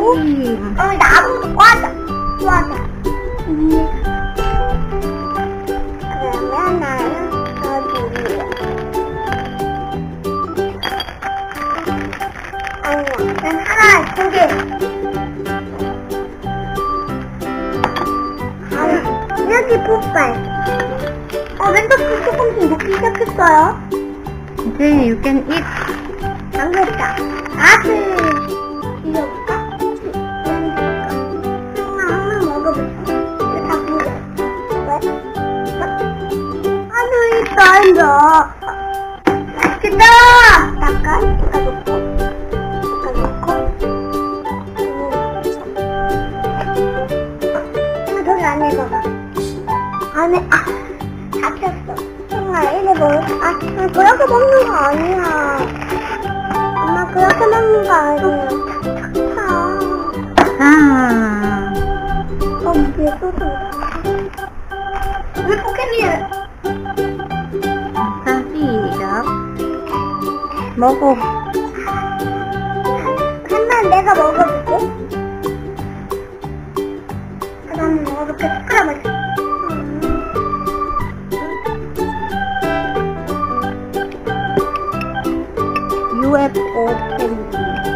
나무 꽂아. 그러면 나는 여기. 아니야, 난 하나, 두 개. 여기 폭발. 왼쪽도 조금씩 먹기 시작했어요. 이제 you can eat. 안 그랬다. 이거 볼까? 한번 먹어보자. 이거 다 보여. 왜? 하늘이 떨려. 맛있겠다! 잠깐, 닦아놓고. 저기 안에 봐봐. 안에, 잡혔어. 정말 이래 먹어. 그렇게 먹는 거 아니야. 엄마, 그렇게 먹는 거 아니야. 위에 또 왜 포켓몬을? 자, 시작. 먹어. 한번 내가 먹어볼게. 그럼 먹어볼게. 숟가락을. UFO 캔디.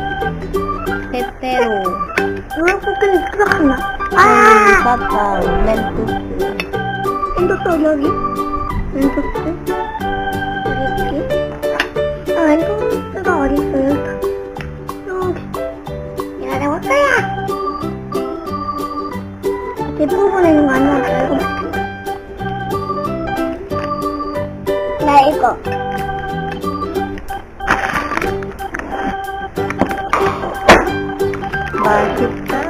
페페로. UFO 캔디 수박하나? 사탕, 멘토스. 멘토스 여기? 멘토스? 어디 있지? 멘토스가 어디 있어요? 여기. 내가 잡을 거야! 뒷부분에 있는 거 아니야? 나 이거. 맛있다.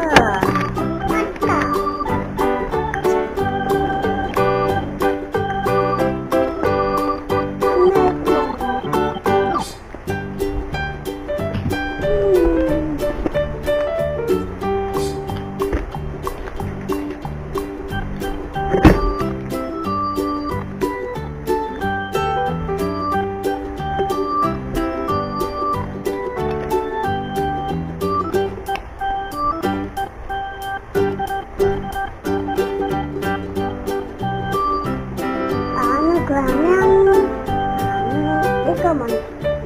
그러면 이거 먼저.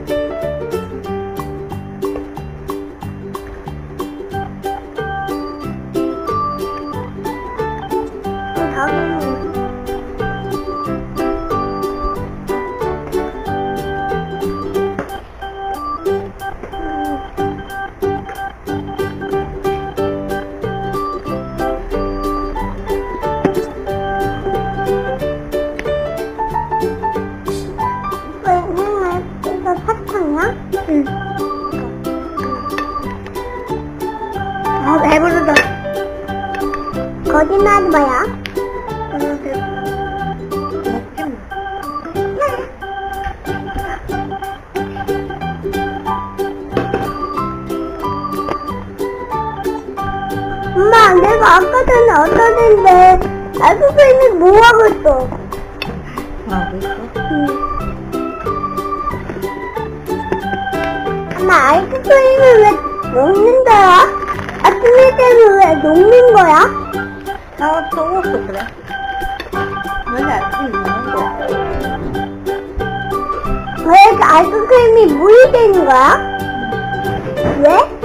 다음은 응. 배부르다. 거짓말하지 마야. 엄마, 내가 아까 전에 어떠는데 선생님이 뭐하고 있어? 하고 있어? 응. 엄마, 아이스크림을 왜 먹는 거야? 아침에 때는 왜 녹는 거야? 나 더워서 그래. 원래 아침에 먹는 거야. 왜 아이스크림이 물이 되는 거야? 왜?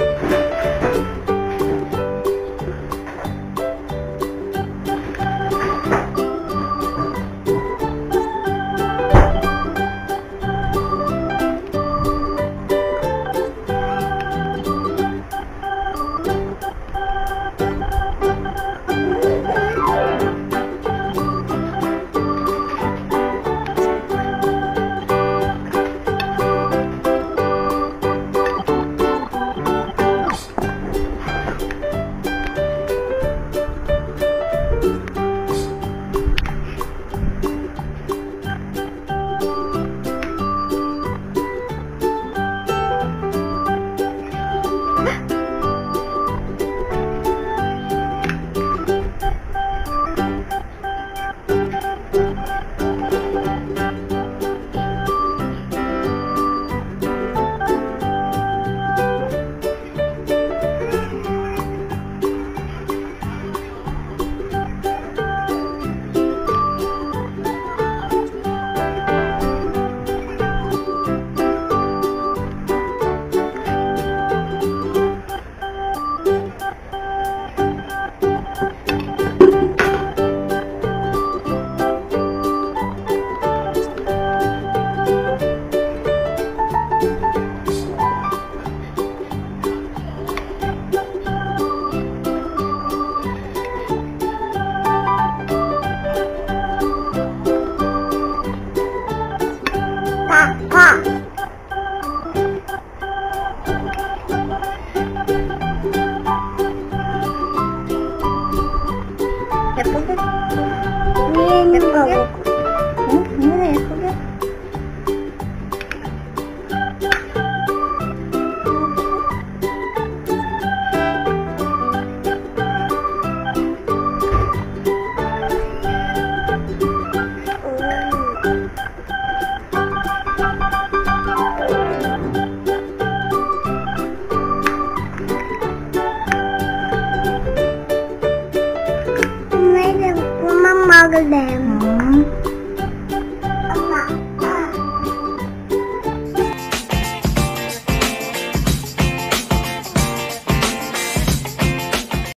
먹을래. 응.